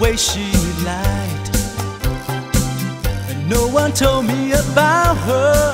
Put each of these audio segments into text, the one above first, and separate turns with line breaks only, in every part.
way she lied. And no one told me about her,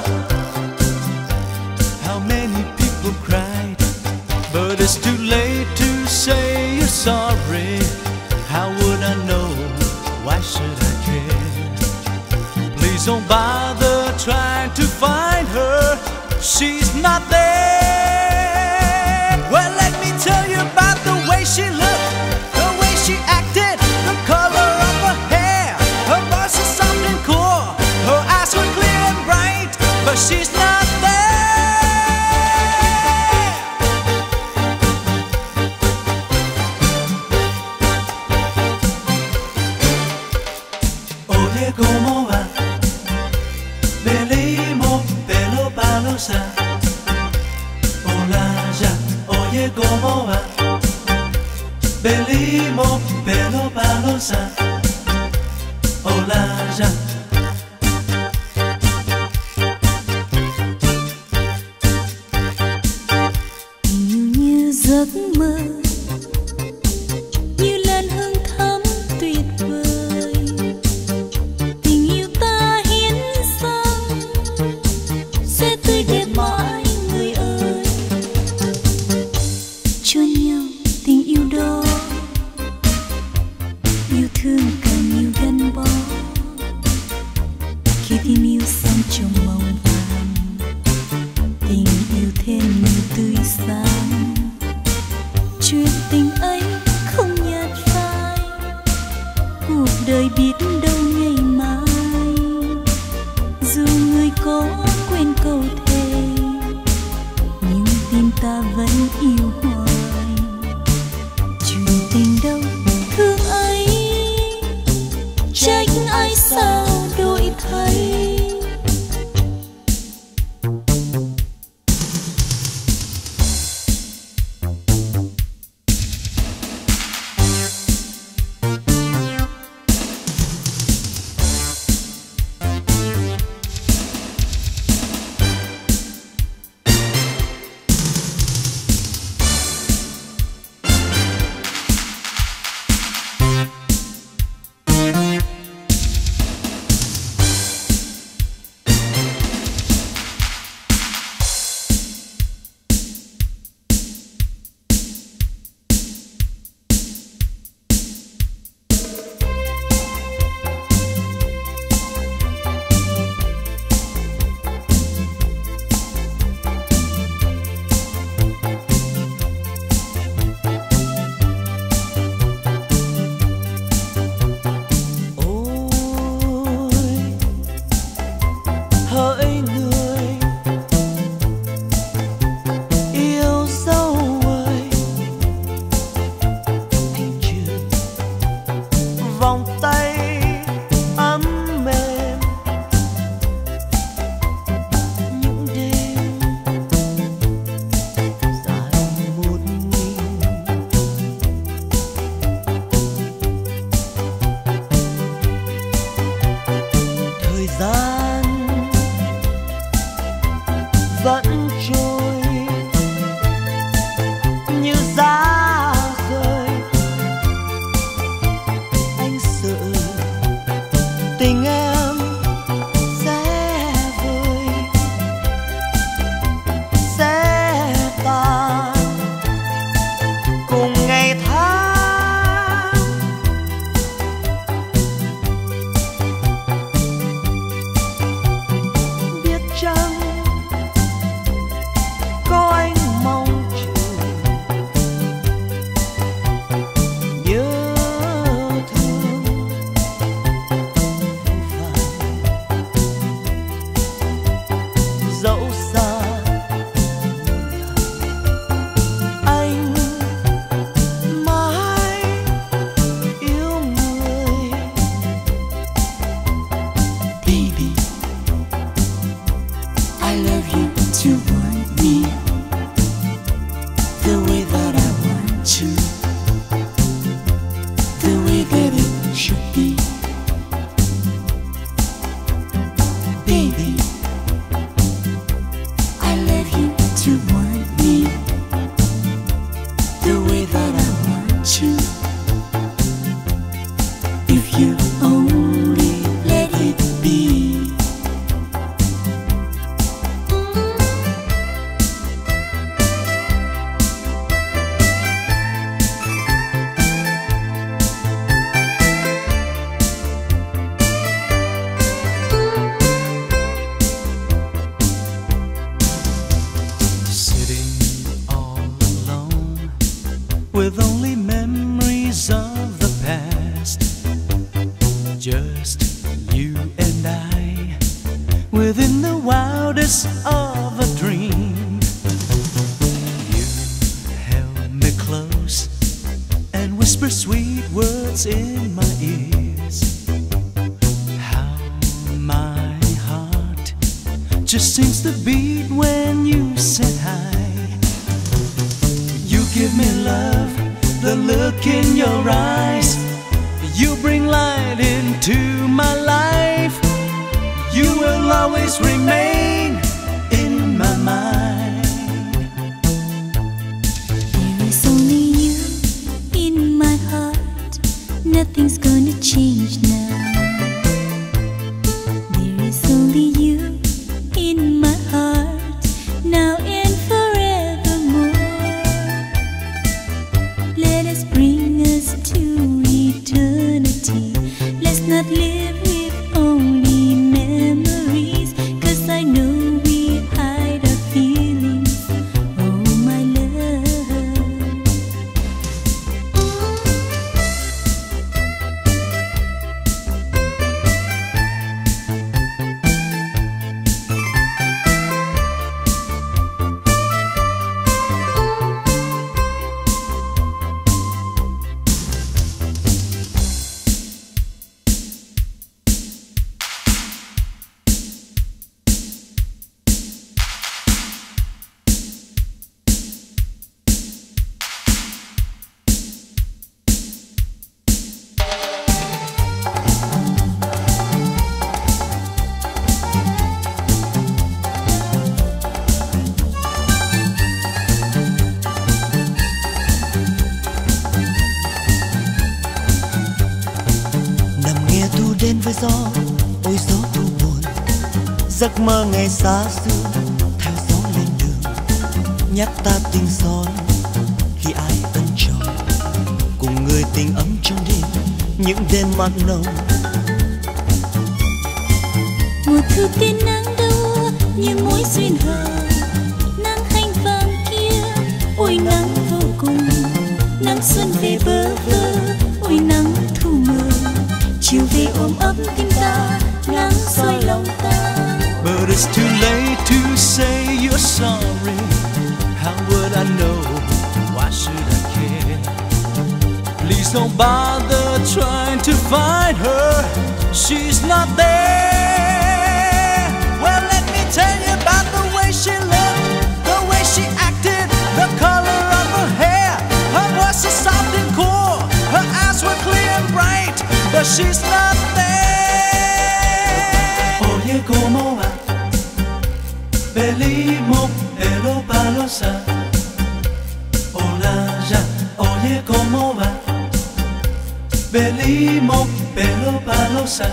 how many people cried. But it's too late to say you're sorry. How would I know? Why should I care? Please don't bother trying to find her. She's not there. Well, let me tell you about the way she looked, the way she acted, the color of her hair. Her voice is soft and cool, her eyes were clear and bright, but she's not there. Oye, ¿cómo va? Venimos, pelo palosa. Hola ya, oye, ¿cómo va? Venimos, pelo palosa. Hola ya.
Tình như giấc mơ, như lần hương thắm tuyệt vời. Tình yêu ta hiến dâng sẽ tươi đẹp mãi người ơi. Cho nhau tình yêu đó, yêu thương càng nhiều gắn bó.
only memories of the past. Just you and I, within the wildest of a dream. You held me close and whispered sweet words in my ears. How my heart just seems to beat when you said hi. You give me love, the look in your eyes. You bring light into my life. You will always remain in my mind.
There is only you in my heart. Nothing's gonna change now. There is only you in my heart, now and forevermore. Let us bring us to eternity. Let's not live with only memories, 'cause I know we hide our feelings. Oh my love.
Đến với gió, ôi gió thu buồn, giấc mơ ngày xa xưa theo gió lên đường, nhắc ta tình son khi ai ân trọng, cùng người tình ấm trong đêm những đêm mặn nồng.
Mùa thu tiên nắng đâu như mối duyên hờ, nắng hanh vàng kia, ôi nắng vô cùng, nắng xuân về bơ vơ, ôi nắng thu mờ. Chiều về ôm ấp tim ta, nắng soi lòng ta.
But it's too late to say you're sorry. How would I know? Why should I care? Please don't bother trying to find her. She's not there. Well, let me tell you about the way she looked, the way she acted, the color of her hair. Her voice is soft and cool, her eyes were clear and bright, but she's not there. Oye, ¿cómo va? Venimos pero palosa. Hola ya, oye, ¿cómo va? Venimos pero palosa.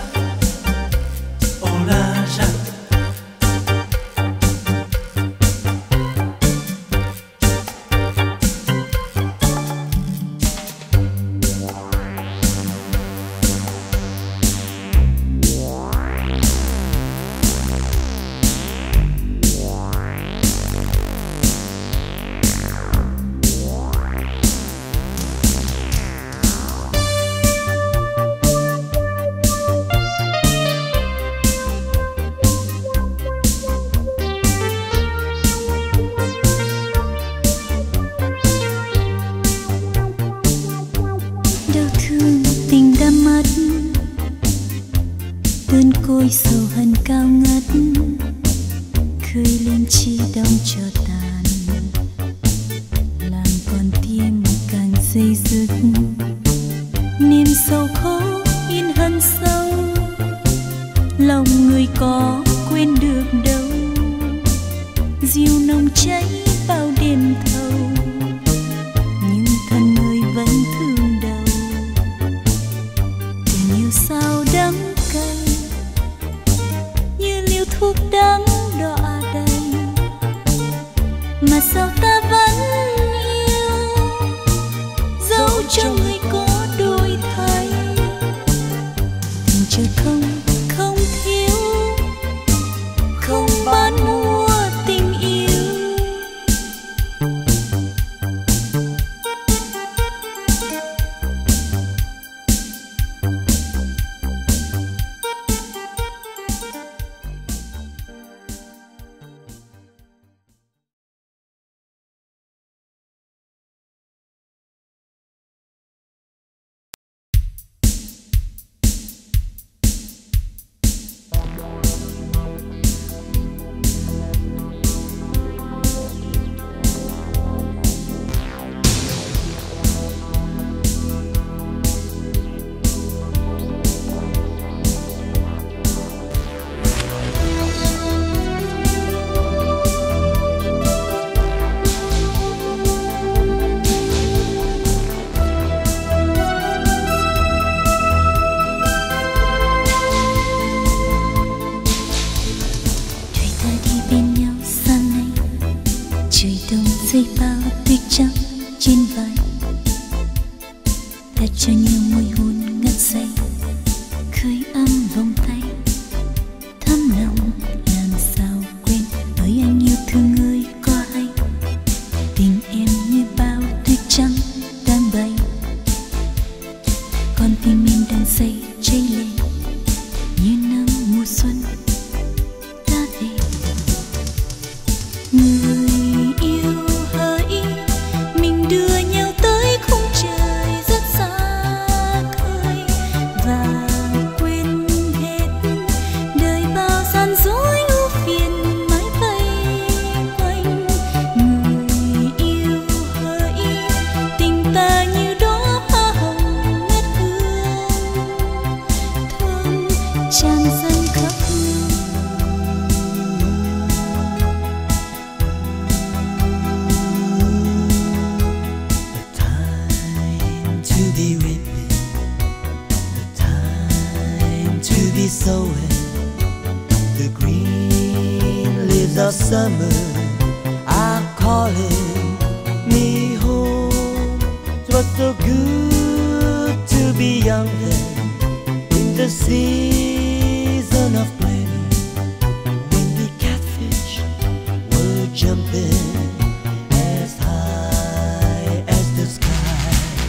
Hola ya.
Cơn côi sầu hằn cao ngất khơi lên chi đông cho tàn, làm con tim càng dây dứt, niềm sầu khó in hằn sâu, lòng người có quên được đâu, diều nồng cháy bao đêm thâu, nhưng thân người vẫn thương đau. Tình yêu sao đắng cay như liều thuốc đắng đọa đầy, mà sao ta vẫn yêu dẫu cho người có đổi thay. Tình trời không không thiếu, không bán mua tình yêu. ta cho nhiều môi hôn ngất say, khơi ấm vòng tay thắm nồng. Làm sao quên ơi anh yêu thương ơi có hay, tình em như bao tuyết trắng đang bay, con tim em đang say cháy lên như nắng mùa xuân ta về. Người yêu hỡi, mình đưa nhau tới khung trời rất xa khơi và quên hết đời bao gian dối ưu phiền mãi vây quanh. Người yêu hỡi, tình ta như đóa hoa hồng ngát hương thơm tràn dâng khắp nơi.
To be with me, the time to be sowing the green leaves of summer are calling me home. 'Twas so good to be young then, in the season of plenty, when the catfish were jumping as high as the sky.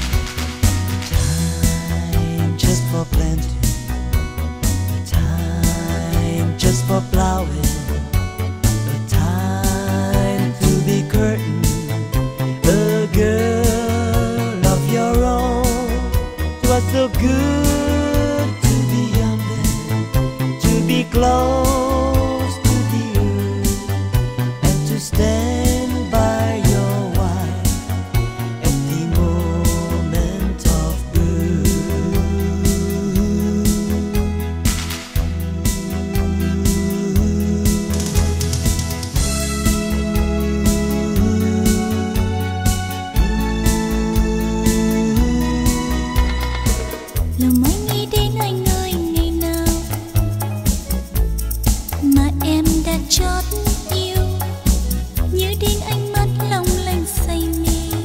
Just for planting, the time just for plowing, the time to be curtain, a girl of your own. 'Twas so good to be young then, to be close to the earth, and to stand by your wife at the moment of birth.
Lòng anh nghĩ đến anh ơi ngày nào mà em đã chót yêu, nhớ đến ánh mắt long lanh say mê.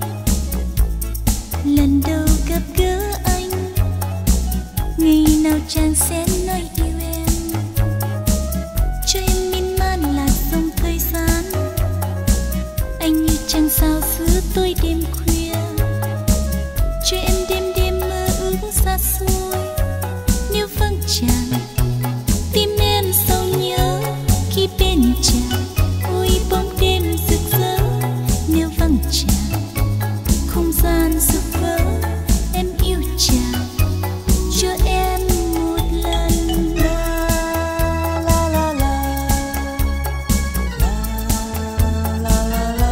Lần đầu gặp gỡ anh, ngày nào chàng sẽ nói yêu em, cho em miên man là dòng thời gian. Anh như trăng sao giữa tối đêm khuya, cho em đêm đêm mơ ước xa xôi. Nếu vắng chàng, tim em sầu nhớ khi bên chàng. Ôi bóng đêm rực rỡ, nếu vắng chàng, không gian rực vỡ. Em yêu chàng, cho em một lần.
La la la la, la la la la,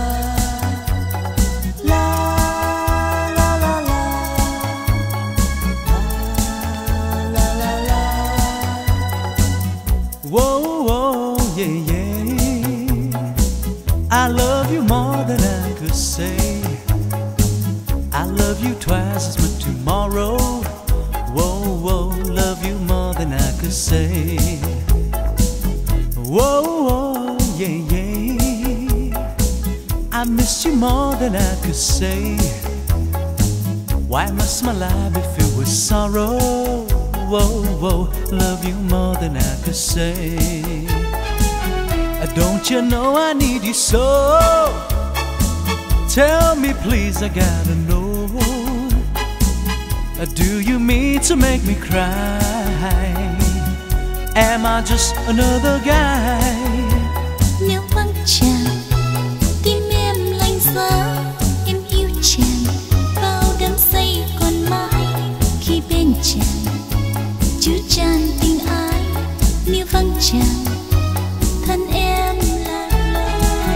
la la la la, la la la.
Whoa, whoa, yeah, yeah. I love you more than I could say. I love you twice as much tomorrow. Whoa, whoa, love you more than I could say. Whoa, whoa, yeah, yeah. I miss you more than I could say. Why must my life be filled with sorrow? Whoa, whoa, love you more than I could say. Don't you know I need you so? Tell me please, I gotta know. Do you mean to make me cry? Am I just another guy?
Nếu vắng chàng, tim em lạnh giá. Em yêu chàng, bao đắm say còn mãi. Khi bên chàng, chứa chan tình ái. Nếu vắng chàng, thân em lạc lối.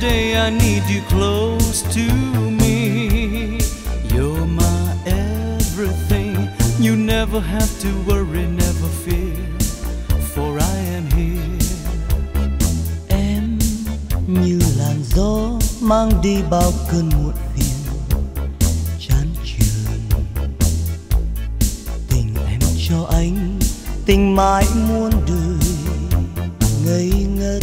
day I need you close to me. You're my everything. You never have to worry, never fear, for I am here.
Em như làn gió mang đi bao cơn muộn phiền chán chường. Tình em cho anh, tình mãi muôn đời ngây ngất.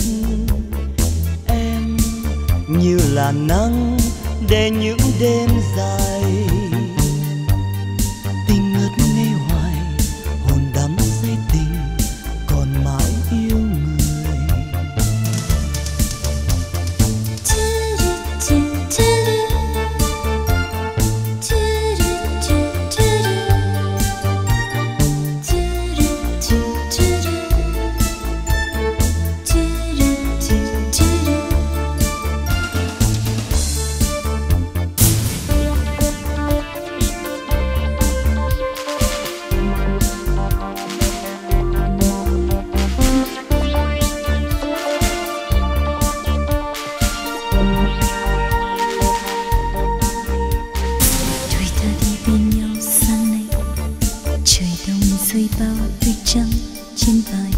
Em như là nắng để những đêm dài. Tình ngất ngây hoài, hồn đắm say tình, còn mãi yêu người.
Rơi bao tuyết trắng trên vai,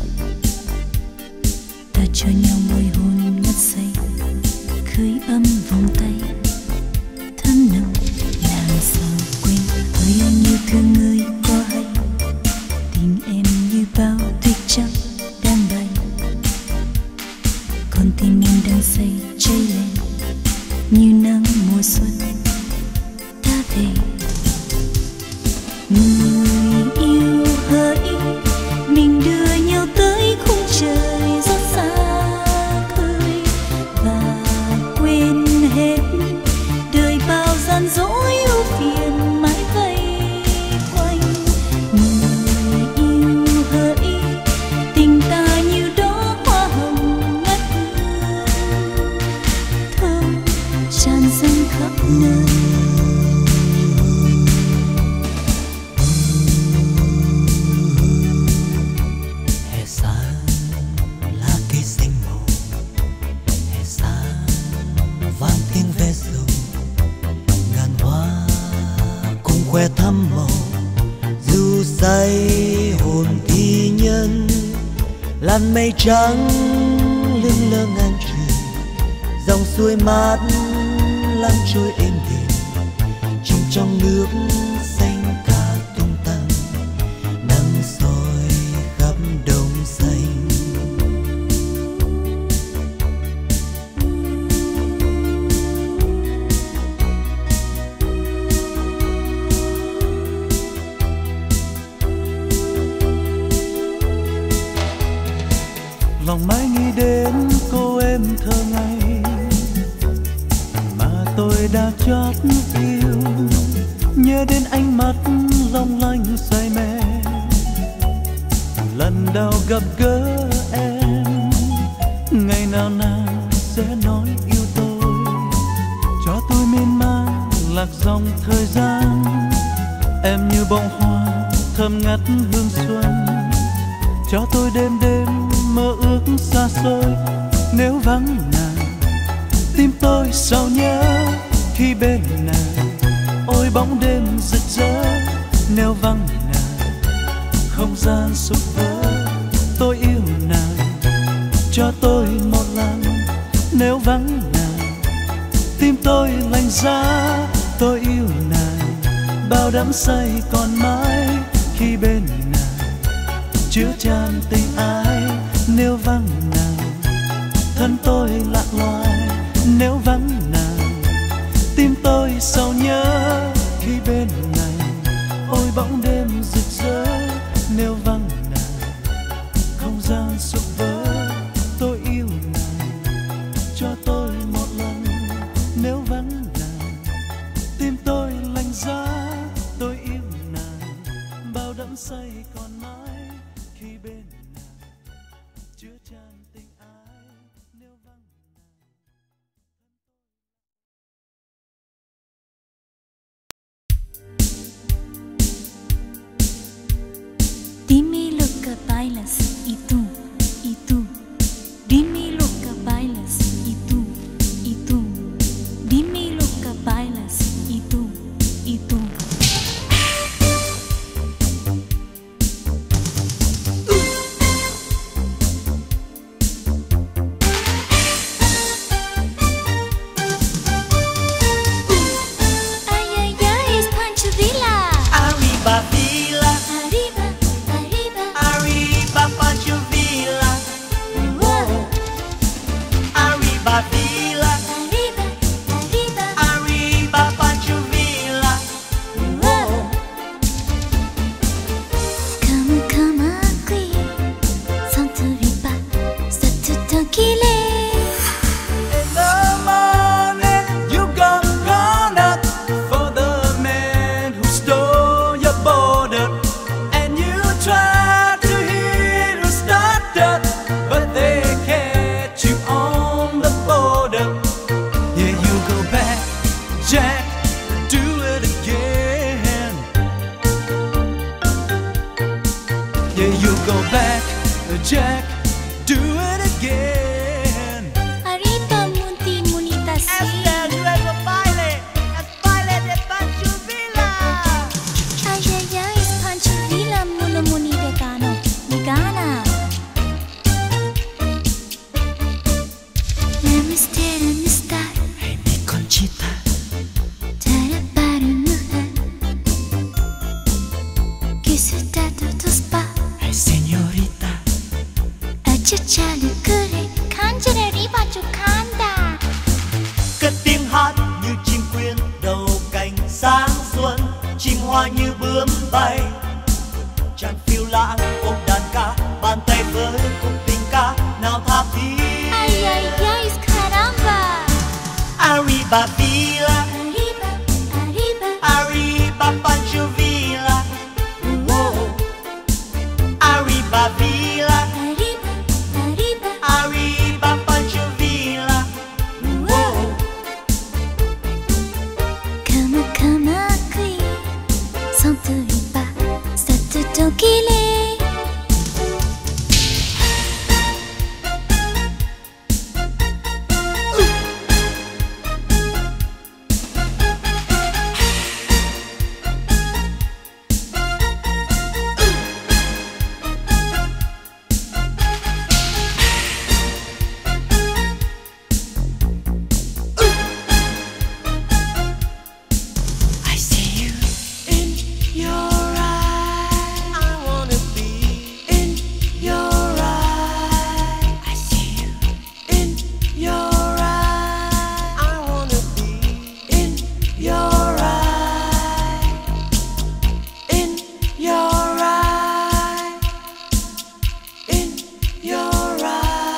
ta cho nhau môi hôn ngất say, khơi ấm vòng tay thấm nồng. Làm sao quên hơi anh yêu thương người có hay, tình em như bao tuyết trắng đang bay, còn tim em đang say cháy lên như nắng mùa xuân ta về. Người yêu hỡi, mình đưa nhau tới khung trời rất xa khơi, và quên hết đời bao gian dối ưu phiền mãi vây quanh. Người yêu hỡi, tình ta như đóa hoa hồng ngát hương, thơm tràn dâng khắp nơi.
Khoe thắm màu dù say hồn thi nhân, làn mây trắng lững lơ ngang trời, dòng suối mát lăn trôi êm đềm, chìm trong nước xanh cả tung tăng, nắng soi khắp đồng xanh.
Lòng mãi nghĩ đến cô em thơ ngây mà tôi đã chót yêu, nhớ đến ánh mắt long lanh say mê lần đầu gặp gỡ em. Ngày nào nàng sẽ nói yêu tôi, cho tôi miên man lạc dòng thời gian. Em như bông hoa thơm ngát hương xuân, cho tôi đêm đêm mơ ước xa xôi. Nếu vắng nàng, tim tôi sao nhớ khi bên nàng. Ôi bóng đêm rực rỡ, nếu vắng nàng, không gian sụp vỡ. Tôi yêu nàng, cho tôi một lần. Nếu vắng nàng, tim tôi lạnh giá. Tôi yêu nàng, bao đắm say còn mãi khi bên nàng, chứa chan tình ái. Nếu vắng nàng, thân tôi lạc loài. Nếu vắng nàng, tim tôi sầu nhớ khi bên nàng. Ôi bóng đêm rực rỡ, nếu vắng nàng, không gian sụp vỡ. Tôi yêu nàng, cho tôi một lần. Nếu vắng nàng, tim tôi lạnh giá. Tôi yêu nàng, bao đắm say còn mãi khi bên nàng, chứa chan tình ái. Nếu vắng
Dime lo que bailas y tú, y tú. Dime lo que bailas y tú,
bay. Chàng phiêu lãng ôm đàn ca, bàn tay với khúc tình ca nào tha thiết.
Ay, ay, ay, caramba.
Arriba Villa,
Arriba, arriba,
arriba Pancho Villa. Whoa. Arriba Villa,
arriba, arriba,
arriba Pancho Villa. Whoa.
Kama kama kui, santo iba, sato tokile.
I see you in your eyes. I wanna be in your eyes. I see you in your eyes. I wanna be in your eyes. In your eyes. In your eyes.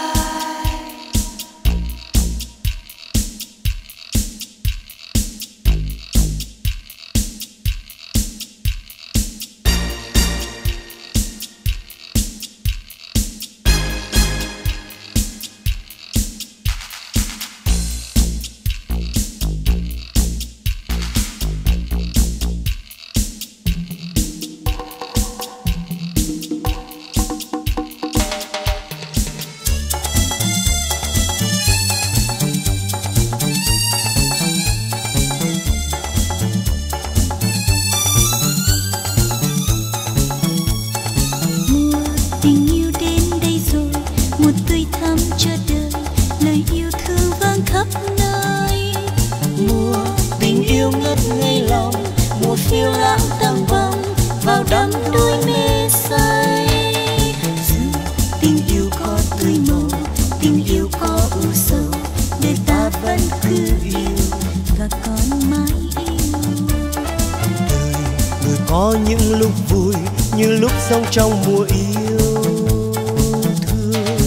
Mùa tình yêu đến đây rồi, một tươi thắm cho đời, lời yêu thương vang khắp nơi.
Mùa tình yêu ngất ngây lòng, mùa phiêu lãng tang bồng vào đắm đuối mê say. Dù tình yêu có tươi màu, tình yêu có u sầu, để ta vẫn cứ yêu.
Và còn mãi yêu.
Đời người có những lúc vui, như lúc sống trong mùa yêu thương.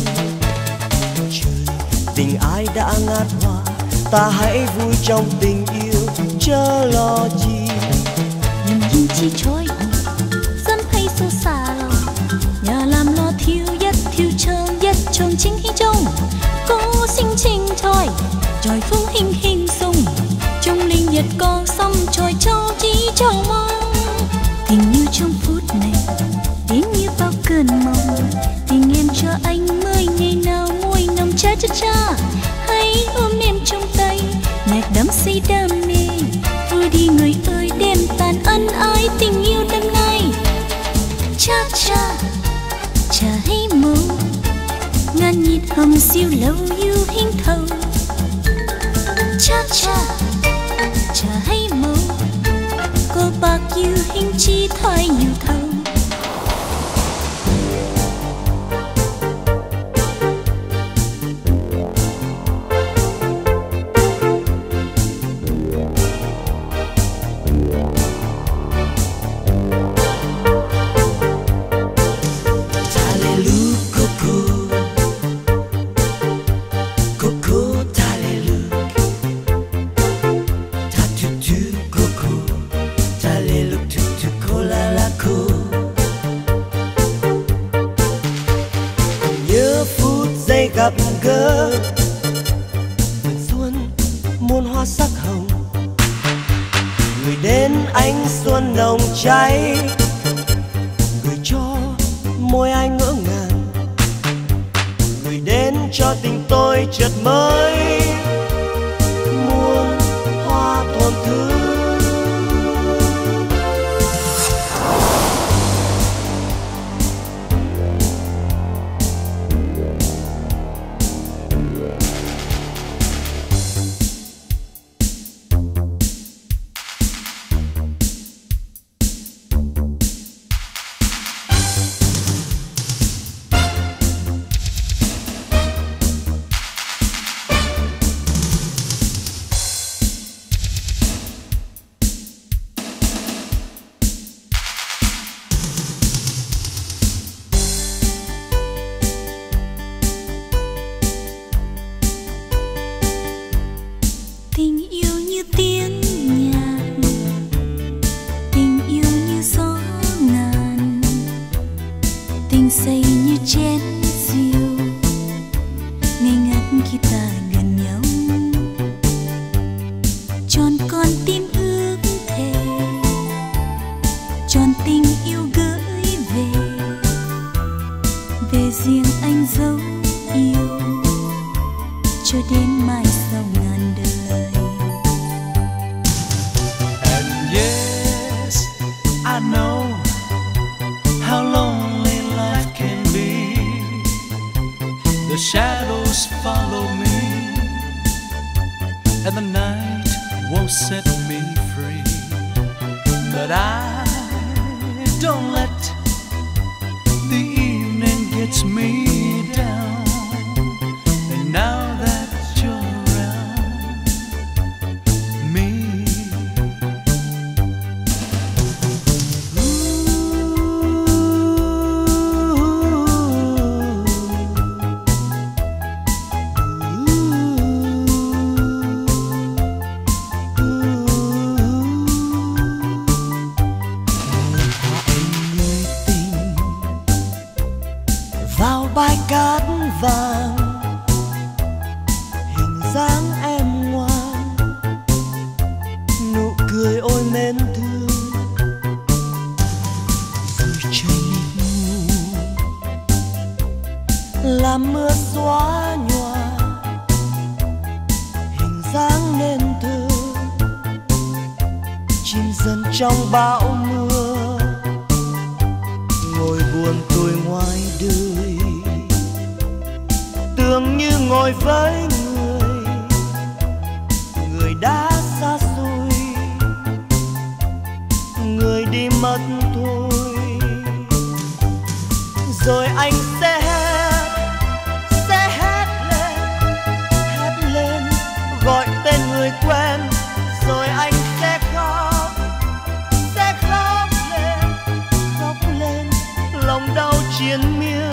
Trời tình ai đã ngát hoa, ta hãy vui trong tình yêu, chớ lo chi.
Nhầm nhìn chi trôi dám hay xô xa lòng, nhà làm lo thiếu nhất trong chính hi trong có sinh trình thôi trời phương hình hình dung trong linh nhật con xong trời trao chỉ trao mong tình yêu trong phút này đến như bao cơn mộng tình em cho anh mới ngày nào môi nồng cha cha cha hãy ôm em trong tay nhạc đắm say đam mê vui đi người ơi đêm tàn ân ái tình yêu đêm nay cha cha cha hay mơ ngàn nhịp hầm siêu lâu yêu hình thầu cha cha cha hay mơ cô bạc yêu hình chi thoại nhiều thầu
gặp gỡ vườn xuân muôn hoa sắc hồng người đến ánh xuân nồng cháy người cho môi ai ngỡ ngàng người đến cho tình tôi chợt mới muôn hoa thơm thương.
Tình yêu như tiếng nhạc, tình yêu như gió ngàn, tình say như chén rượu ngây ngất khi ta gần nhau. Tròn con tim ước thề, tròn tình yêu gửi về riêng anh dấu yêu cho đến mai sau ngàn đời.
And yes, I know how lonely life can be. The shadows follow me, and the night won't set me free. But I don't let the evening get me down. And now that you're around me,
vào bãi cát vàng, hình dáng em ngoan, nụ cười ôi mến thương, rồi trời mịt mù làm mưa xóa nhòa hình dáng nên thơ, chìm dần trong bão mưa, ngồi buồn tôi ngoài đời, tưởng như ngồi với người đã xa xôi, người đi mất thôi. Rồi anh sẽ hét lên gọi tên người quen, rồi anh sẽ khóc lên lòng đau triền miên.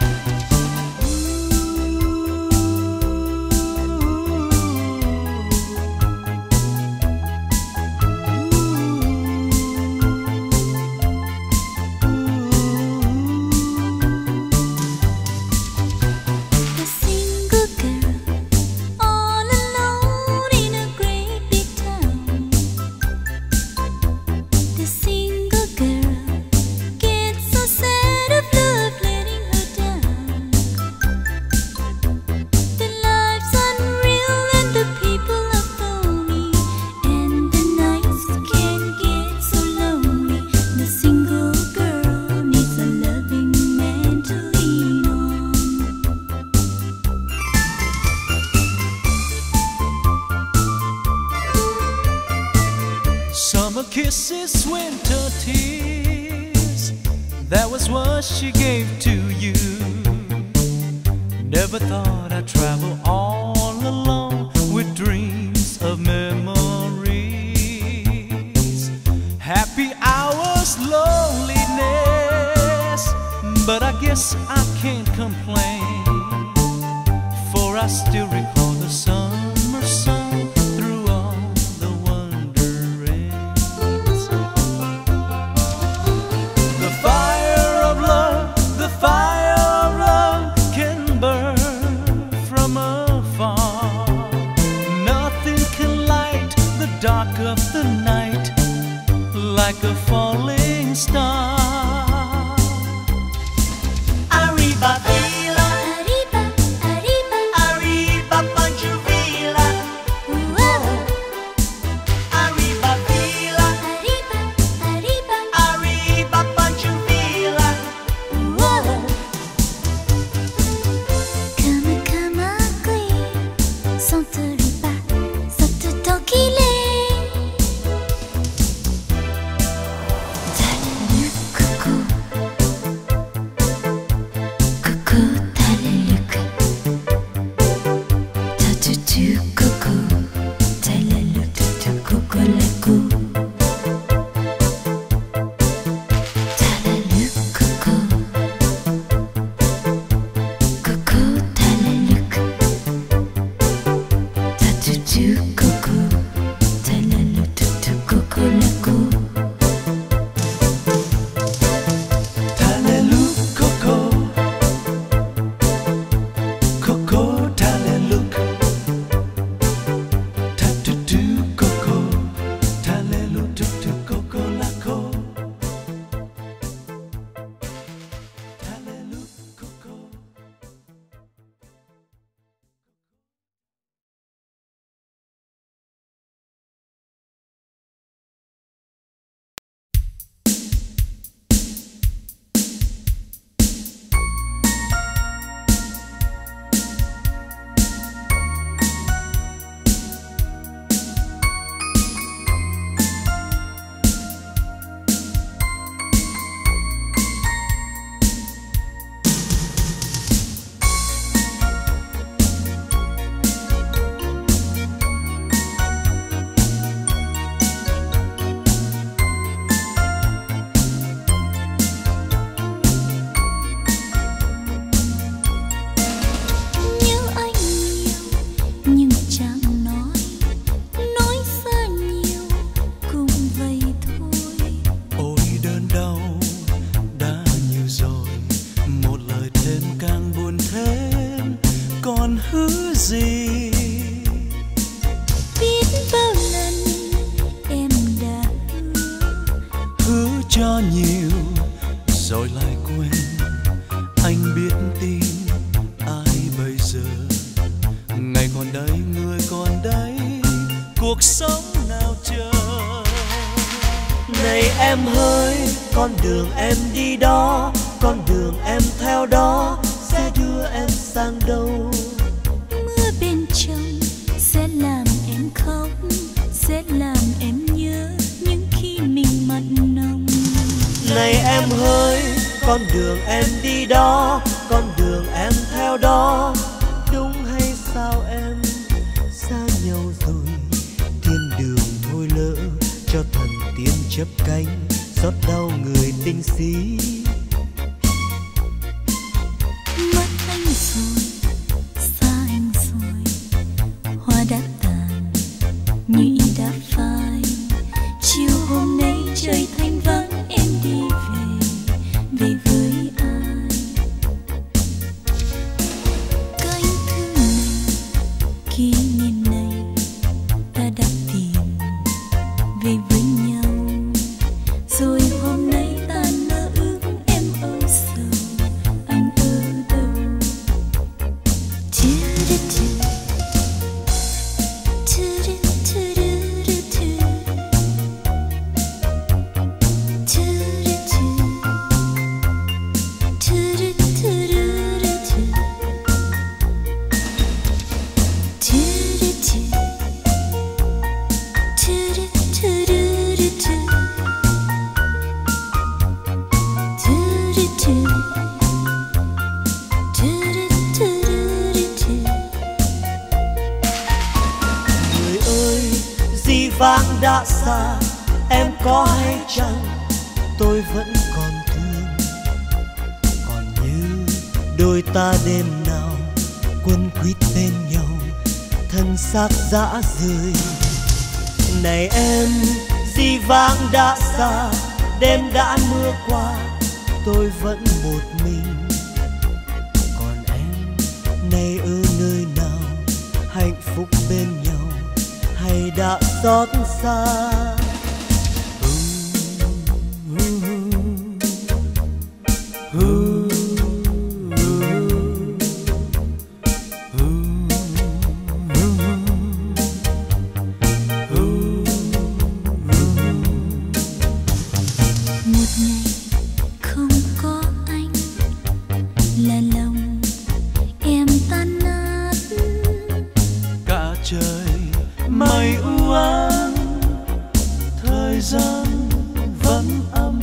summer kisses, winter tears, that was what she gave to you. Never thought I'd travel all alone with dreams of memories. Happy hours, loneliness, but I guess I can't complain, for I still recall the summer sun through all the wonder rains. The fire of love can burn from afar. Nothing can light the dark of the night like a falling star.
Arriba Vila, arriba Pancho Villa. Arriba Vila, arriba Pancho Villa.
Comme un cuir, sans te riba, sans te tanquiller.
cuộc sống nào chờ.
Này em hỡi, con đường em đi đó, con đường em theo đó sẽ đưa em sang đâu?
Mưa bên trong sẽ làm em khóc, sẽ làm em nhớ những khi mình mặn nồng.
Này em hỡi, con đường em đi đó, con đường em theo đó, đúng hay sao em xa nhau rồi? Thiên đường thôi lỡ cho thần tiên chấp cánh, xót đau người tinh sĩ.
Mất anh rồi, xa anh rồi, hoa đã tàn, nhụy đã phai. Chiều hôm nay trời thanh vắng, em đi về với ai? Cánh thư này, kỷ niệm này, ta đã tìm về với nhau. Rồi hôm nay ta mơ ước em âu sầu, anh ở đâu?
Người ơi, dĩ vãng đã xa, em có hay chăng? Tôi vẫn còn thương, còn như đôi ta đêm nào quấn quýt bên nhau, thân xác dã rời. Này em, dĩ vãng đã xa, đêm đã mưa qua, tôi vẫn một mình. Còn em, nay ở nơi nào, hạnh phúc bên nhau hay đã xót xa?
Một ngày không có anh là lòng em tan nát.
Cả trời mây u ám, thời gian vẫn âm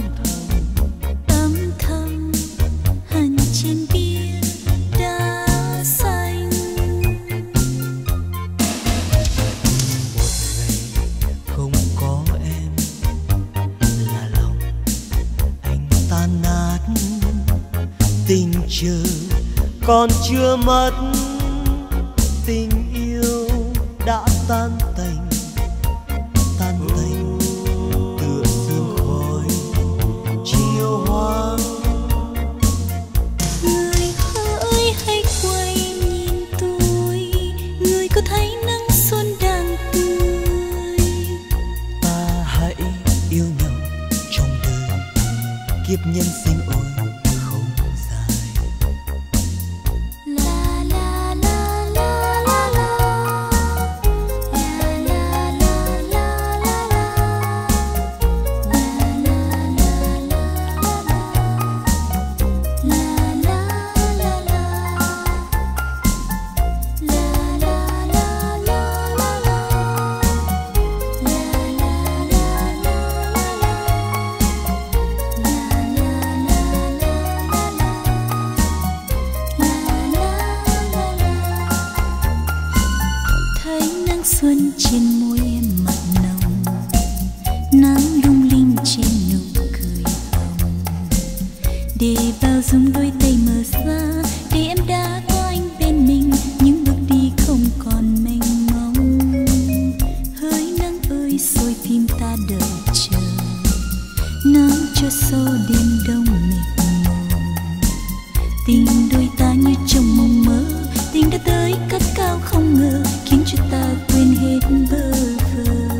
thầm hằn trên bia đá xanh.
Một ngày không có em là lòng anh tan nát. Tình chờ còn chưa mất, tình yêu đã tan tành tựa sương khói chiều hoang.
Người hỡi hãy quay nhìn tôi, người có thấy nắng xuân đang tươi.
Ta hãy yêu nhau trong đời, kiếp nhân sinh ôi không dài.
La la la la la la, la la la la la la, la la la la la, la la la la, la la la la thấy nắng xuân trên môi em mặn nồng, nắng lung linh trên nụ cười hồng. Để bao dung đôi tay mở ra, để em đã có anh bên mình, những bước đi không còn mênh mông. Hỡi nắng ơi, rồi tim ta đợi chờ, nắng cho sâu đêm đông mịt mù. Tình đôi ta như trong mộng mơ, tình đã tới cất cao không ngờ, khiến cho ta quên hết bơ vơ.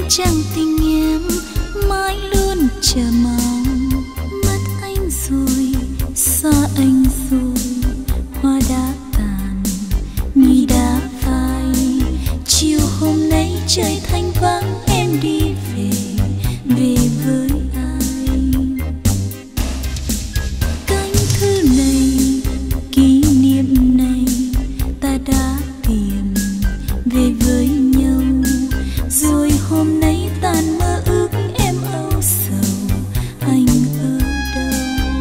chăng tình em mãi luôn chờ mong. Mất anh rồi, xa anh rồi, hoa đã tàn, nhụy đã phai. Chiều hôm nay trời thanh vắng, em đi về, về với ai? Cánh thư này, kỷ niệm này, ta đã tìm về với nhau. Rồi hôm nay tan mơ ước, em âu sầu, anh ở đâu?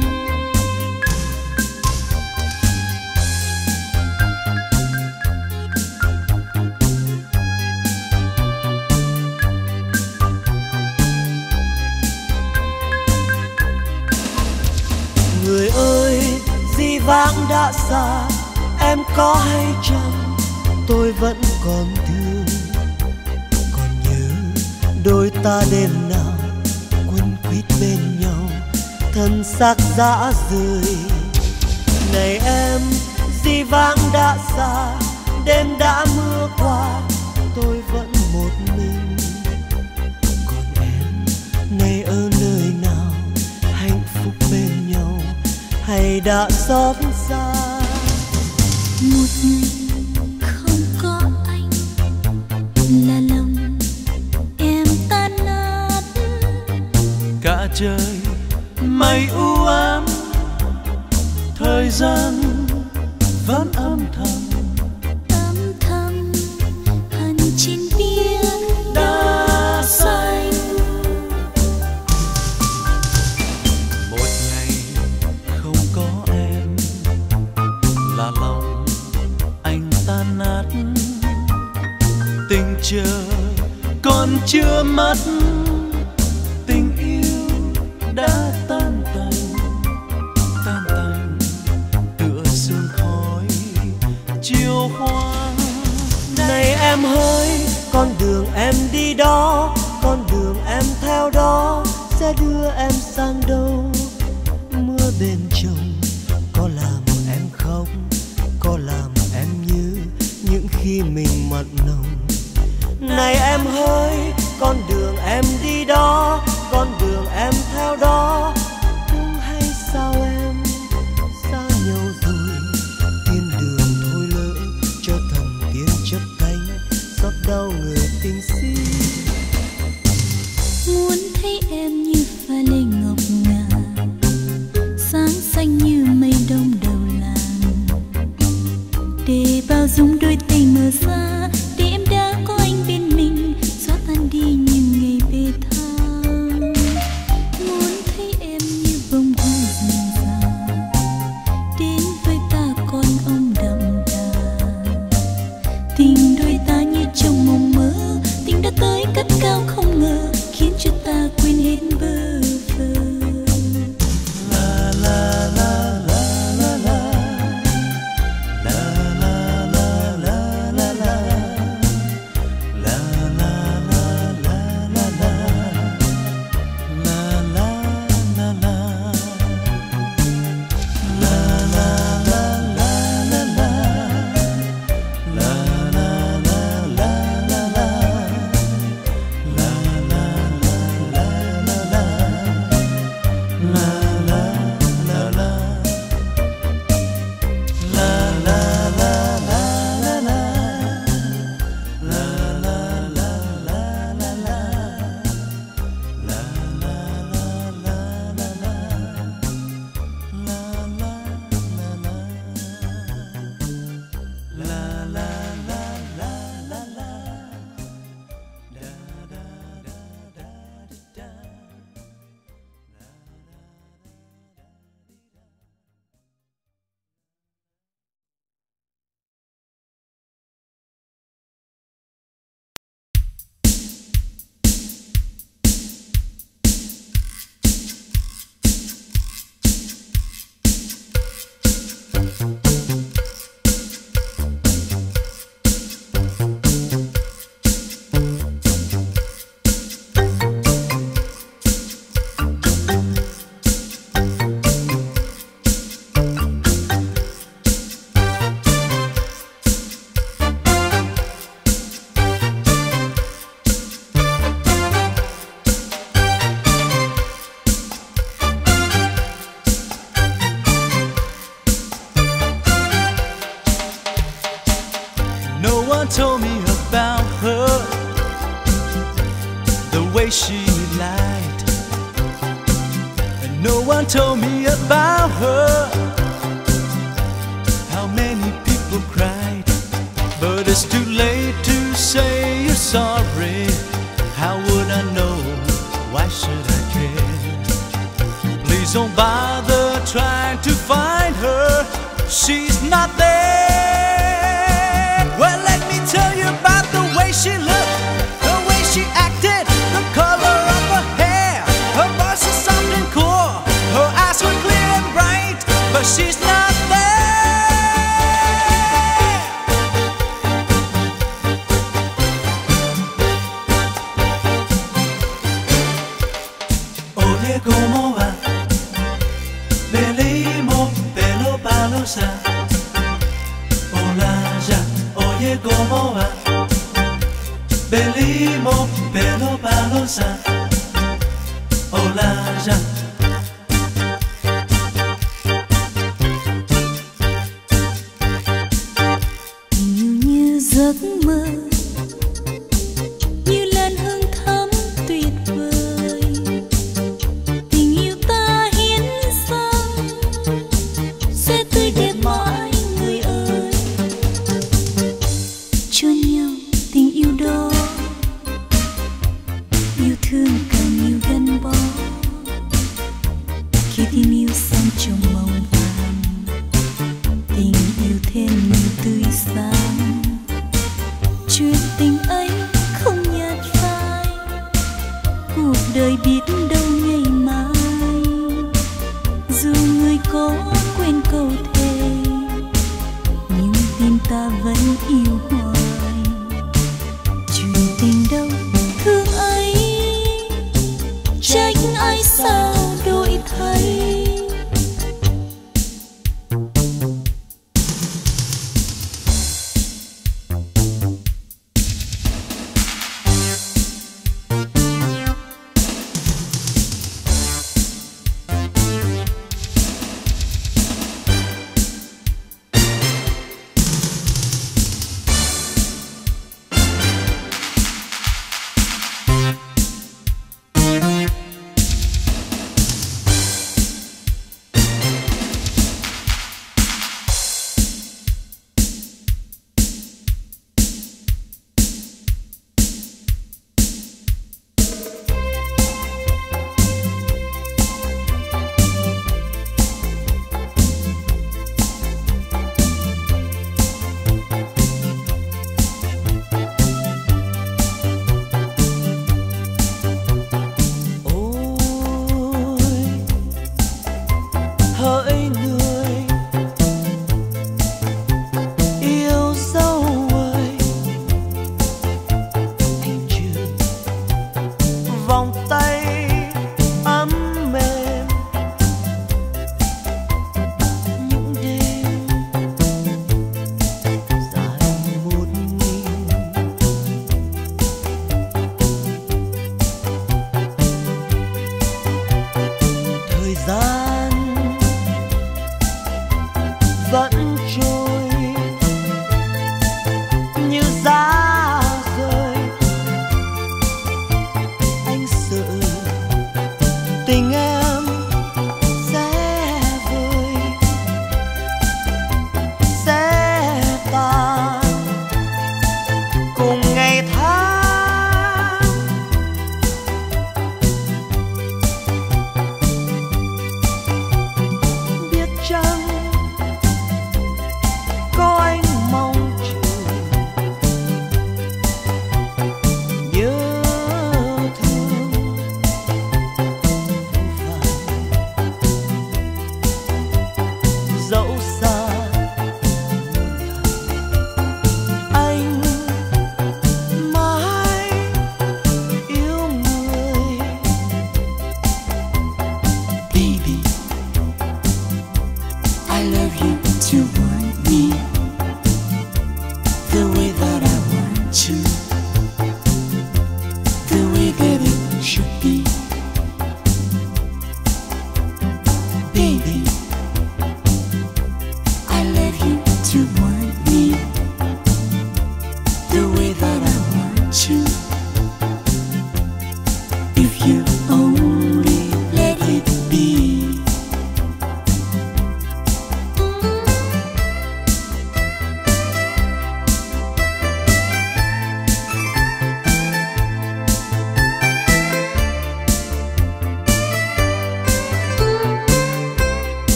Người ơi, dĩ vãng đã xa, em có hay chăng tôi vẫn còn thương. Còn nhớ đôi ta đêm nào quấn quýt bên nhau, thân xác dã rời. Này em, dĩ vãng đã xa, đêm đã mưa qua, tôi vẫn một mình. Còn em, nay ở nơi nào, hạnh phúc bên nhau hay đã xót xa?
Một ngày không có anh là lòng em tan nát.
Cả trời mây u ám, thời gian vẫn âm thầm,
Âm thầm hằn trên biếc
đã
xanh.
một ngày không có em là lòng anh tan nát. Tình chờ còn chưa mất, tình yêu đã tan tành, tan tành tựa sương khói chiều hoa.
Này em hỡi, con đường em đi đó, con đường em theo đó sẽ đưa em sang đâu? Mưa bên chồng có làm em khóc, có làm em nhớ những khi mình mặn nồng. Này em hỡi, con đường em đi đó, con đường em theo đó, đúng hay sao em xa nhau rồi? Thiên đường thôi lỡ cho thần tiên chấp cánh, xót đau người tình si.
Muốn thấy em như pha lê ngọc ngà, sáng xanh như mây đông đầu làng, để bao dung đôi tay mở ra, để em đã có anh bên mình, xóa tan đi những ngày bê tha. Muốn thấy em như bông hoa rừng già, đến với ta con ông đậm đà. Tình đôi ta như trong mộng mơ, tình đã tới cất cao không ngờ, khiến cho ta quên hết bơ vơ.
La la la la la la la la la la la la. way she lied, and no one told me about her. How many people cried, but it's too late to say you're sorry. How would I know? Why should I care? Please don't bother trying to find her. She's not there. Well, let me tell you about the way she looked, the way she acted, the color of her hair. Her voice was soft and cool, her eyes were clear and bright, but she's not there. Oye, ¿cómo va? Venimos, pelo palosa. Hola ya, oye, ¿cómo va? Venimos, pelo palosa. Hola ya.
Tình yêu như giấc mơ, như làn hương thắm tuyệt vời. Tình yêu ta hiến dâng sẽ tươi đẹp mãi người ơi. Cho nhau tình yêu đó, yêu thương càng nhiều gắn bó. Khi tim yêu xong trong mộng vàng, tình yêu thêm nhiều tươi sáng. Chuyện tình ấy không nhạt phai, cuộc đời biết đâu ngày mai. Dù người có quên câu thề, nhưng tim ta vẫn yêu hoài. Chuyện tình đâu thương ấy, trách ai sao đổi thay.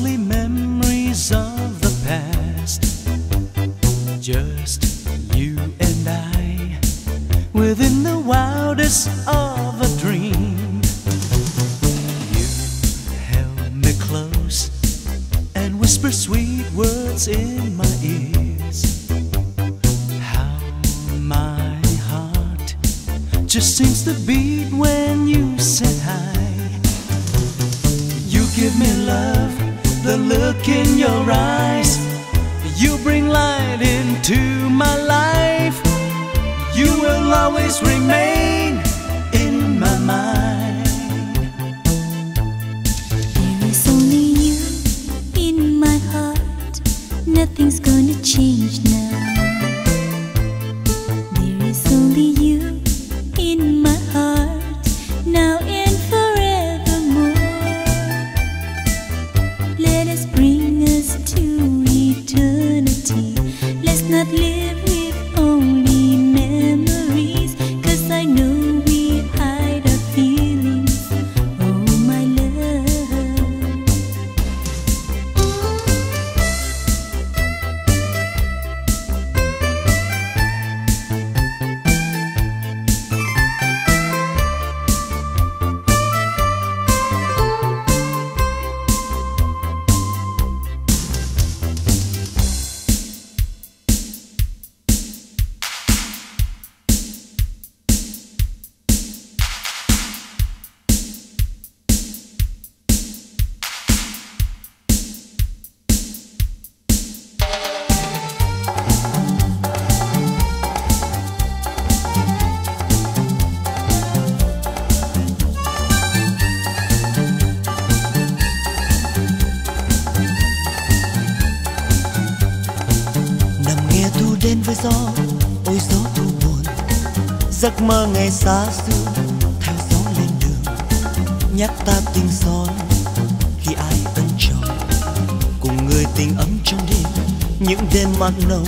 only memories of the past. Just you and I, within the wildest of a dream. You held me close and whispered sweet words in my ears. How my heart just seems to beat when you said hi. You give me love, the look in your eyes. You bring light into my life. You will always remain in my mind.
There is only you in my heart. Nothing's gonna change now. There is only you in my heart, now and forevermore. Let us bring us to eternity. Let's not live with only memories, 'cause I know we hide our feelings. Oh my love,
đến với gió, ôi gió thu buồn. Giấc mơ ngày xa xưa theo gió lên đường, nhắc ta tình son khi ai ân trọng, cùng người tình ấm trong đêm những đêm mặn nồng.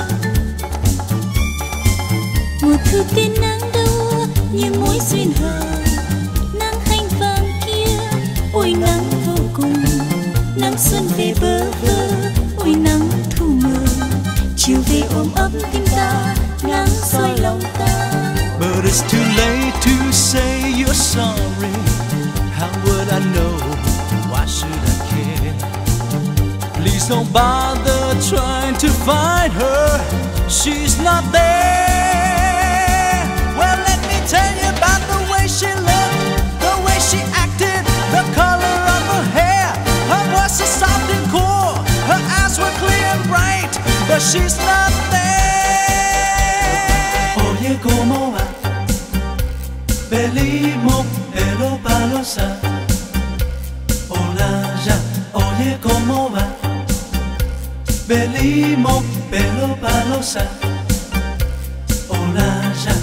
mùa thu tiên nắng đâu như mối duyên hờ, nắng hanh vàng kia, ôi nắng vô cùng, nắng xuân về bơ vơ, ôi nắng thu mờ, chiều về ôm ấp tim ta, nắng soi lòng ta.
But it's too late to say you're sorry. How would I know? Why should I care? Please don't bother trying to find her. She's not there. Well, let me tell you about the way she looked, the way she acted, the color of her hair. Her voice is soft and cool, her eyes were clear and bright, but she's not there. Oye, ¿cómo va? Venimos de los palos a hola ya, oye cómo va. Venimos de los palos a hola ya.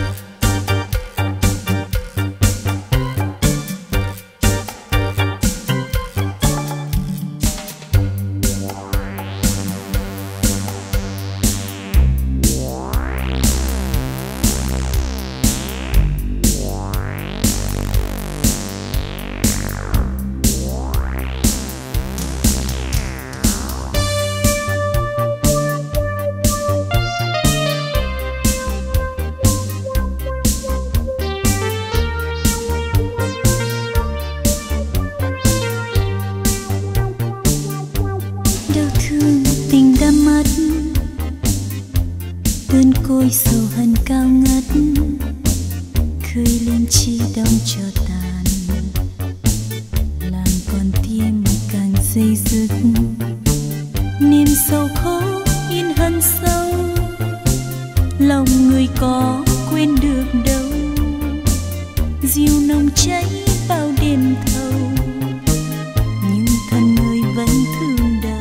Cơn côi sầu hằn cao ngất khơi lên chi đông cho tàn, làm con tim càng dây dứt. Niềm sầu khó in hằn sâu, lòng người có quên được đâu. Diều nồng cháy bao đêm thâu, nhưng thân người vẫn thương đau.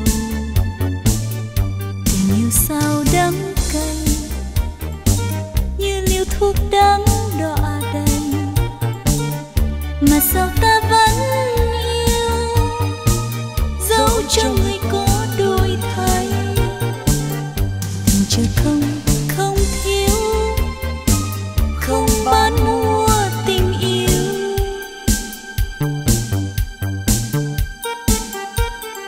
Tình yêu sao đắng cay, như liều thuốc đắng đọa đầy, mà sao ta vẫn yêu, dẫu cho người có đổi thay. Tình trời không thiếu, không bán mua tình yêu.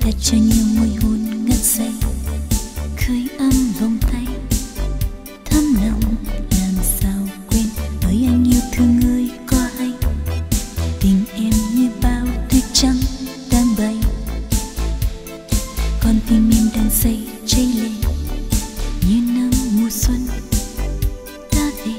đặt cho nhau môi hôn ngất say, khơi ấm vòng tay thắm nồng. Làm sao quên ơi anh yêu thương ơi có hay, tình em như bao tuyết trắng đang bay, con tim em đang say cháy lên như nắng mùa xuân đã về.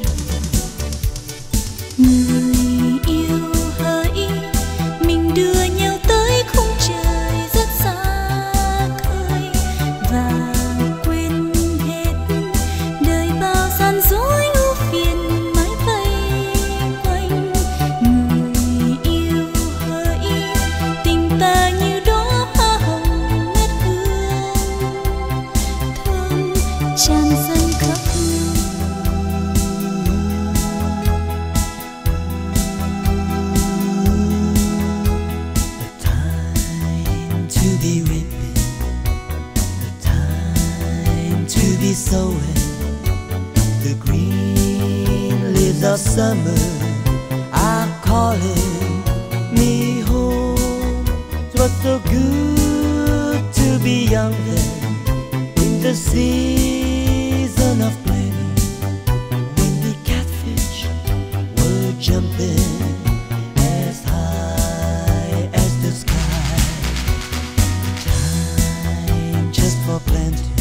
Người yêu hỡi, mình đưa nhau tới khung trời rất xa khơi và quên hết đời bao gian dối ưu phiền mãi vây quanh. Người yêu hỡi, tình ta như đóa hoa hồng ngát hương thơm tràn dâng khắp nơi.
To be reaping, the time to be sowing, the green leaves of summer are calling me home. 'Twas so good to be young then, in the season of plenty, when the catfish were jumping as high as the sky. Just for planting,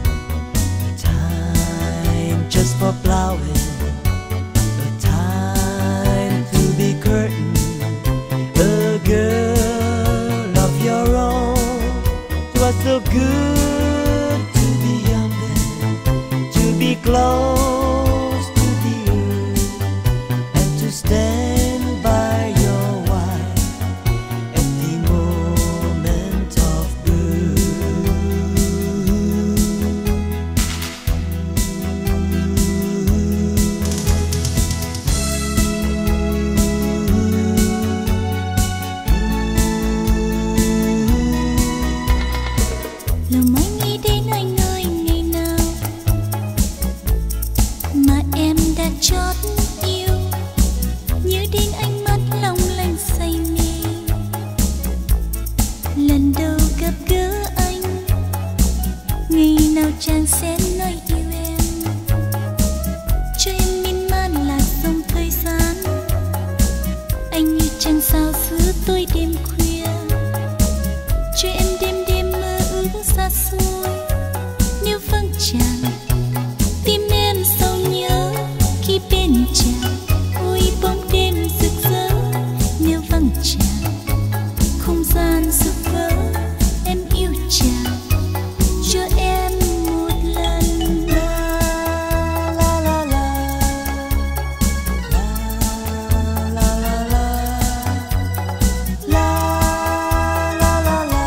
time just for plowing, a time to be curtain, a girl of your own. 'Twas so good to be young then, to be close to the earth, and to stand by your wife at the moment of birth.
Lòng anh nghĩ đến anh ơi, ngày nào mà em đã chót yêu, nhớ đến ánh mắt long lanh say mê. Lần đầu gặp gỡ anh, ngày nào chàng sẽ nói yêu em, cho em miên man là dòng thời gian. Anh như trăng sao giữa tối đêm khuya, cho em đêm đêm mơ ước xa xôi. Nếu vắng chàng, tim em sầu nhớ khi bên chàng. Ôi bóng đêm rực rỡ, nếu vắng chàng, không gian rực vỡ. Em yêu chàng, cho em một lần.
La la la la, la la la la, la la la la,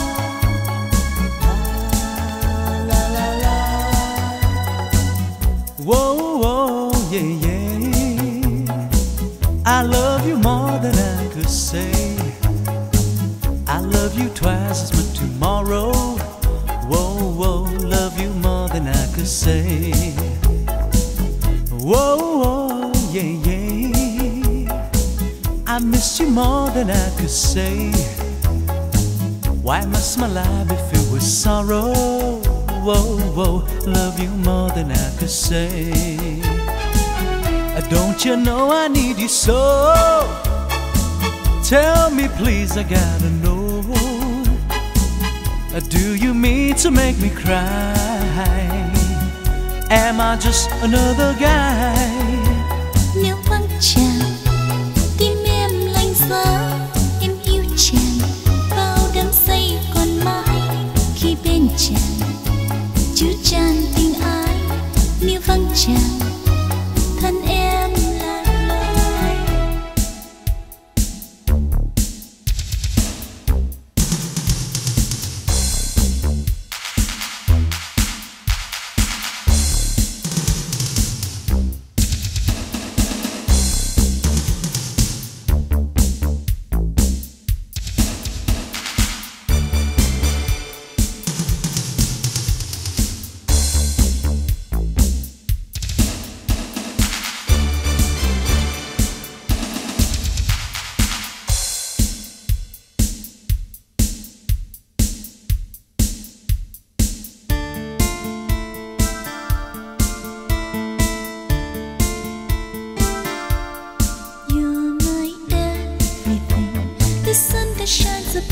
la la la.
Whoa, whoa, yeah, yeah. I love you more than I could say. I love you twice as much tomorrow. Whoa, whoa, love you more than I could say. Whoa, whoa, yeah, yeah. I miss you more than I could say. Why must my life be filled with sorrow? Whoa, whoa, love you more than I could say. Don't you know I need you so? Tell me please, I gotta know. Do you mean to make me cry? Am I just another guy?
Nếu vắng chàng, tim em lạnh giá. Em yêu chàng, bao đắm say còn mãi. Khi bên chàng, chứa chan tình ái. Nếu vắng chàng, thân em lạc lối.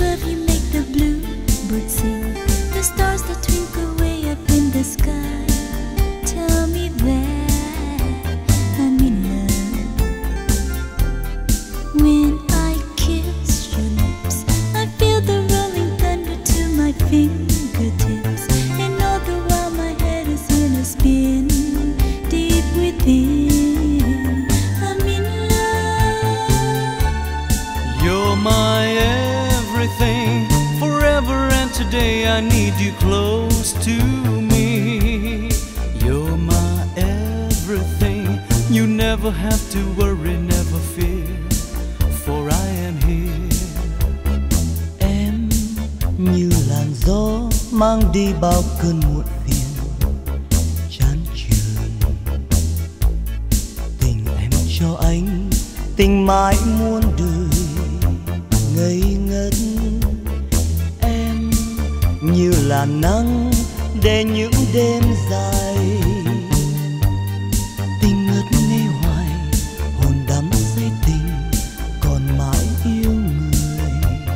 love you make the blue birds sing, the stars that twinkle way up in the sky. Tell me that I'm in love. When I kiss your lips, I feel the rolling thunder to my fingertips, and all the while my head is in a spin deep within. I'm in love.
You're my everything, forever and today I need you close to me. You're my everything, you never have to worry, never fear, for I am here.
Em như làn gió mang đi bao cơn muộn phiền chán chường. Tình em cho anh, tình mãi muôn đời ngây ngất. Em như là nắng để những đêm dài, tình ngất ngây hoài, hồn đắm say tình còn mãi yêu người.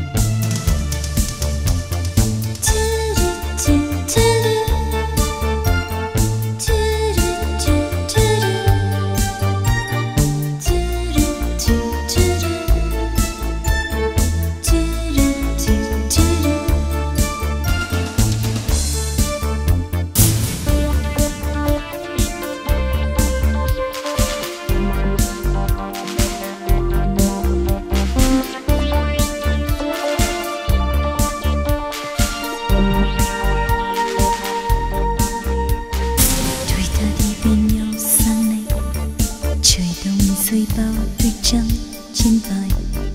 Rơi bao tuyết trắng trên vai,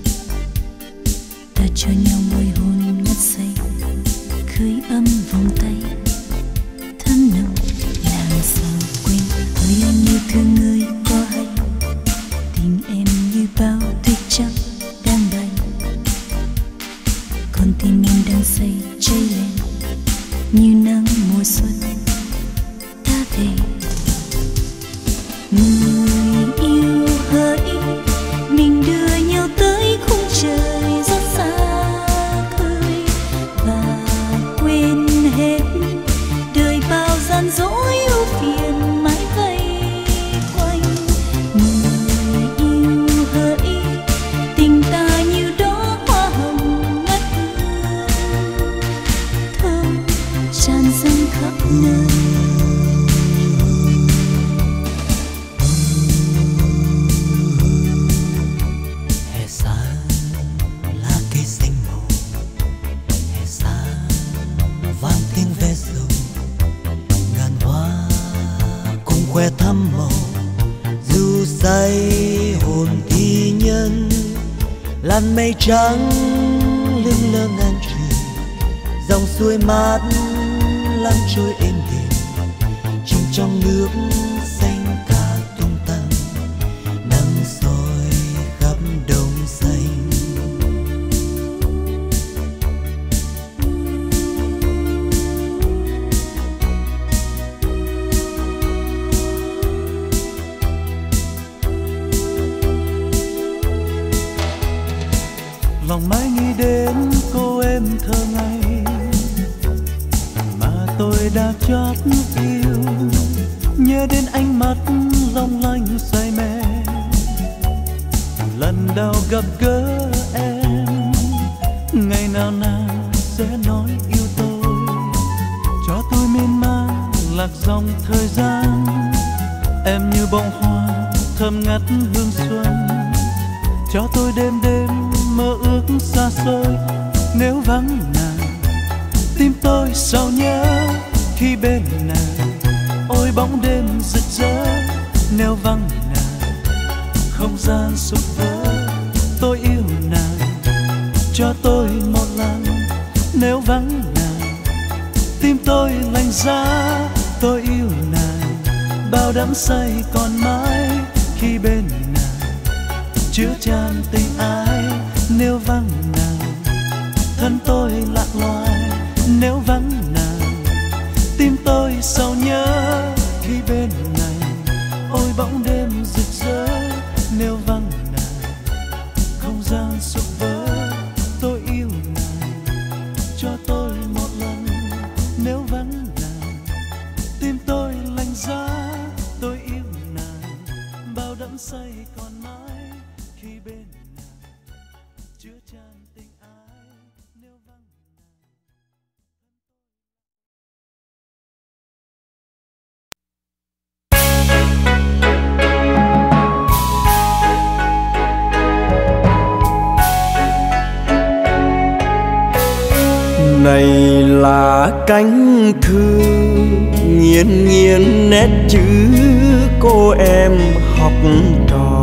ta cho nhau môi hôn ngất say, khơi ấm vòng tay thấm nồng. Làm sao quên ơi anh yêu thương ơi có hay, tình em như bao tuyết trắng đang bay, còn tim em đang say cháy lên như nắng mùa xuân. Ta về người yêu hỡi, mình đưa nhau tới khung trời rất xa khơi, và quên hết đời bao gian dối ưu phiền mãi vây quanh. Người yêu hỡi, tình ta như đóa hoa hồng ngát hương, thơm tràn dâng khắp nơi.
Khoe thắm màu dù say hồn thi nhân, làn mây trắng lững lơ ngàn trời, dòng suối mát lăn trôi êm đềm, chìm trong nước xanh cả tung tăng, nắng soi khắp đồng xanh.
Lòng mãi nghĩ đến cô em thơ ngây mà tôi đã chót yêu, nhớ đến ánh mắt long lanh say mê lần đầu gặp gỡ em. Ngày nào nàng sẽ nói yêu tôi, cho tôi miên man lạc dòng thời gian. Em như bông hoa thơm ngát hương xuân, cho tôi đêm đêm mơ ước xa xôi. Nếu vắng nàng, tim tôi sao nhớ khi bên nàng. Ôi bóng đêm rực rỡ, nếu vắng nàng, không gian sụp vỡ. Tôi yêu nàng, cho tôi một lần. Nếu vắng nàng, tim tôi lạnh giá. Tôi yêu nàng, bao đắm say còn mãi khi bên nàng, chứa chan tình ai. Nếu vắng nàng, thân tôi lạc loài. Nếu vắng nàng, tim tôi sầu nhớ khi bên nàng. Ôi bóng đêm rực rỡ, nếu vắng nàng, không gian sụp vỡ. Tôi yêu nàng, cho tôi một lần. Nếu vẫn nàng, tim tôi lạnh giá, tôi yêu nàng, bao đắm say còn mãi khi bên nàng chứa chan tình ai. Nếu vắng
này là cánh thư nghiền nghiền nét chữ cô em học trò.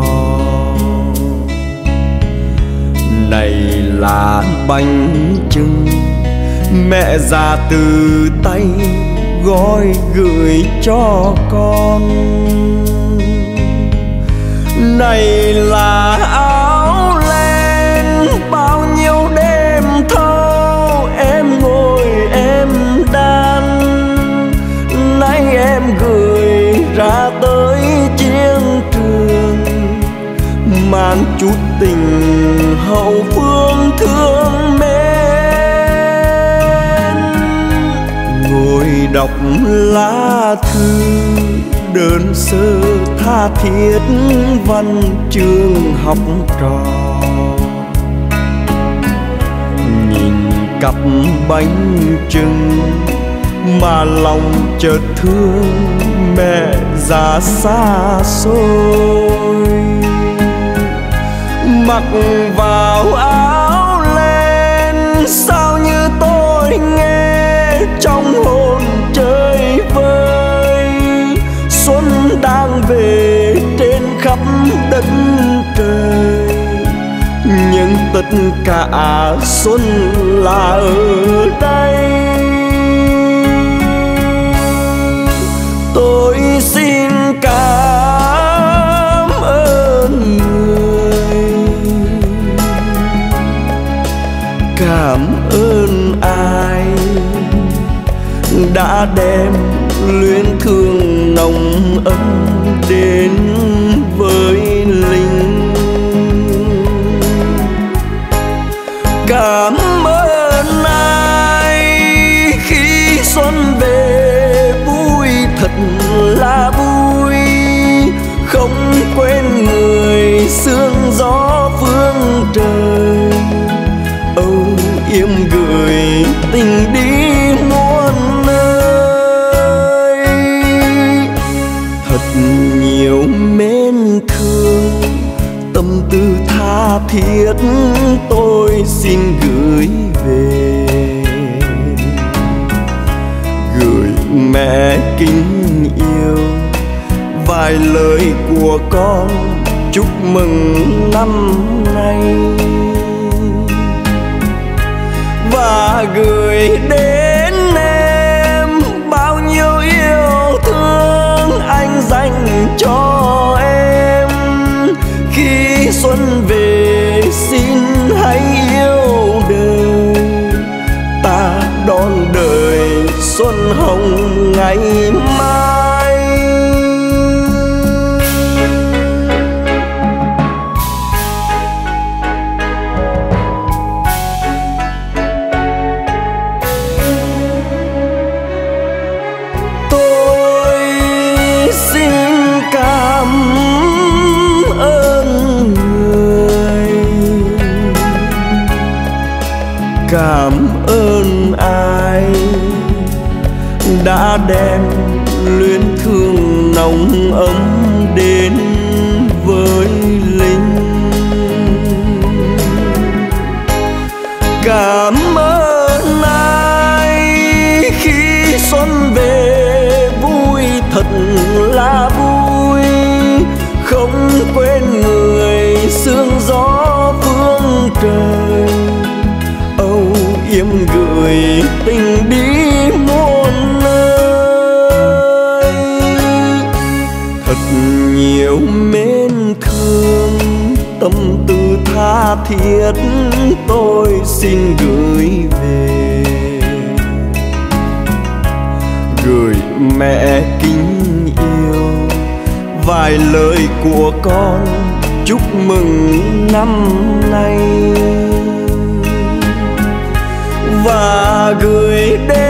Này là bánh chưng mẹ già từ tay gói gửi cho con. Này là áo len bao nhiêu đêm thâu em ngồi em đan. Nay em gửi ra tới chiến trường, mang chút tình hậu phương thương mến. Ngồi đọc lá thư đơn sơ tha thiết văn chương học trò. Nhìn cặp bánh chưng mà lòng chợt thương mẹ già xa xôi. Mặc vào áo len sao như tôi nghe trong hồn trời vơi. Xuân đang về trên khắp đất trời, nhưng tất cả xuân là ở đây. Tôi xin cảm ơn người, cảm ơn ai đã đem luyến thương nồng ấm đến với lính. Cảm ơn ai khi xuân về vui thật là vui, không quên người sương gió phương trời. Âu yếm gửi tình đi muôn nơi. Thật nhiều mến thương tâm tư tha thiết tôi xin gửi về. Gửi mẹ kính yêu vài lời của con chúc mừng năm nay. Và gửi đến em bao nhiêu yêu thương anh dành cho em. Khi xuân về xin hãy yêu đời, ta đón đời xuân hồng ngày mai. Cảm ơn ai đã đem luyến thương nồng ấm đến với lính. Cảm ơn ai khi xuân về vui thật là vui, không quên người sương gió phương trời. Âu yếm gửi tình đi muôn nơi. Thật nhiều mến thương tâm tư tha thiết tôi xin gửi về. Gửi mẹ kính yêu vài lời của con chúc mừng năm nay. Và
gửi đến